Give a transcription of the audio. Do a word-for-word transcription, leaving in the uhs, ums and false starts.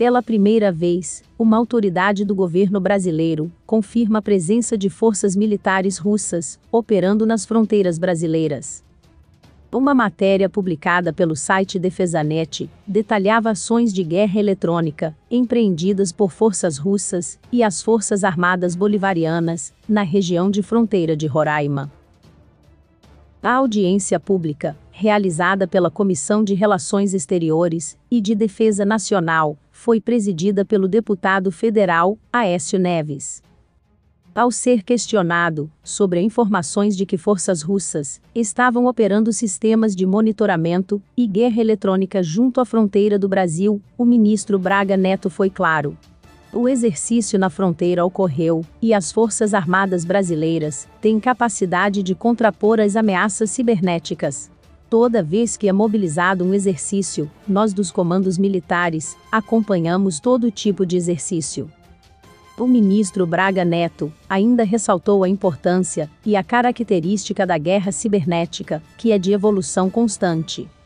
Pela primeira vez, uma autoridade do governo brasileiro confirma a presença de forças militares russas operando nas fronteiras brasileiras. Uma matéria publicada pelo site Defesanet detalhava ações de guerra eletrônica empreendidas por forças russas e as Forças Armadas Bolivarianas na região de fronteira de Roraima. A audiência pública, realizada pela Comissão de Relações Exteriores e de Defesa Nacional, foi presidida pelo deputado federal Aécio Neves. Ao ser questionado sobre informações de que forças russas estavam operando sistemas de monitoramento e guerra eletrônica junto à fronteira do Brasil, o ministro Braga Neto foi claro. O exercício na fronteira ocorreu, e as Forças Armadas brasileiras têm capacidade de contrapor as ameaças cibernéticas. Toda vez que é mobilizado um exercício, nós dos comandos militares acompanhamos todo tipo de exercício. O ministro Braga Neto ainda ressaltou a importância e a característica da guerra cibernética, que é de evolução constante.